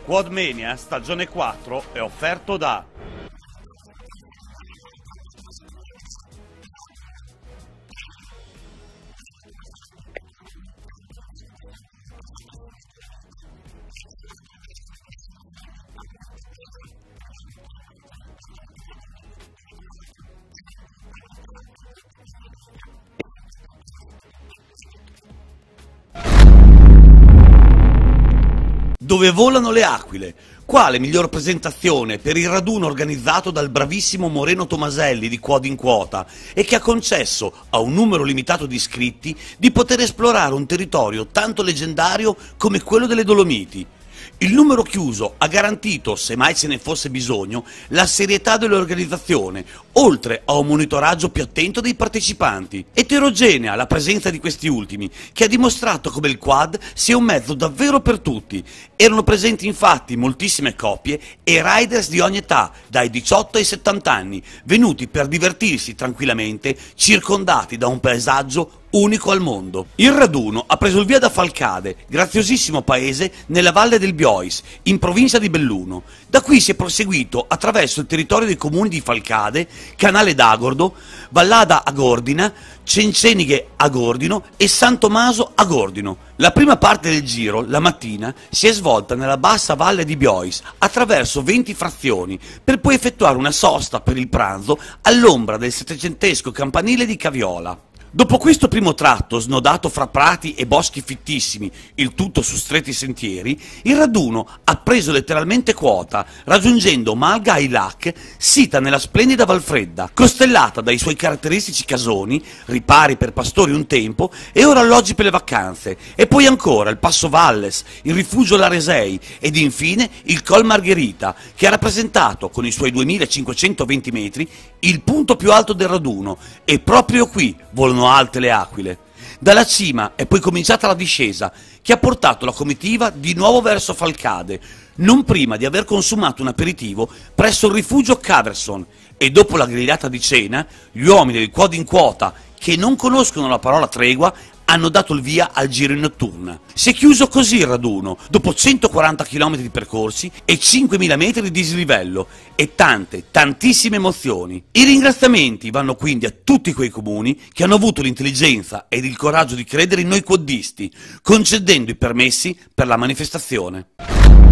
Quadmania stagione 4 è offerto da Dove volano le aquile. Quale miglior presentazione per il raduno organizzato dal bravissimo Moreno Tomaselli di Quad in Quota e che ha concesso a un numero limitato di iscritti di poter esplorare un territorio tanto leggendario come quello delle Dolomiti. Il numero chiuso ha garantito, se mai ce ne fosse bisogno, la serietà dell'organizzazione, oltre a un monitoraggio più attento dei partecipanti. Eterogenea la presenza di questi ultimi, che ha dimostrato come il quad sia un mezzo davvero per tutti. Erano presenti infatti moltissime coppie e riders di ogni età, dai 18 ai 70 anni, venuti per divertirsi tranquillamente, circondati da un paesaggio unico al mondo. Il raduno ha preso il via da Falcade, graziosissimo paese nella valle del Biois, in provincia di Belluno. Da qui si è proseguito attraverso il territorio dei comuni di Falcade, Canale d'Agordo, Vallada Agordina, Cencenighe Agordino e San Tommaso Agordino. La prima parte del giro, la mattina, si è svolta nella bassa valle di Biois, attraverso 20 frazioni, per poi effettuare una sosta per il pranzo all'ombra del settecentesco campanile di Caviola. Dopo questo primo tratto, snodato fra prati e boschi fittissimi, il tutto su stretti sentieri, il raduno ha preso letteralmente quota, raggiungendo Malga ai Lac, sita nella splendida Valfredda, costellata dai suoi caratteristici casoni, ripari per pastori un tempo e ora alloggi per le vacanze, e poi ancora il Passo Valles, il rifugio Laresei ed infine il Col Margherita, che ha rappresentato, con i suoi 2520 metri, il punto più alto del raduno, e proprio qui volano alte le aquile. Dalla cima è poi cominciata la discesa, che ha portato la comitiva di nuovo verso Falcade, non prima di aver consumato un aperitivo presso il rifugio Caverson, e dopo la grigliata di cena, gli uomini del Quad in Quota, che non conoscono la parola tregua, hanno dato il via al giro in notturna. Si è chiuso così il raduno, dopo 140 km di percorsi e 5.000 metri di dislivello e tantissime emozioni. I ringraziamenti vanno quindi a tutti quei comuni che hanno avuto l'intelligenza ed il coraggio di credere in noi quaddisti, concedendo i permessi per la manifestazione.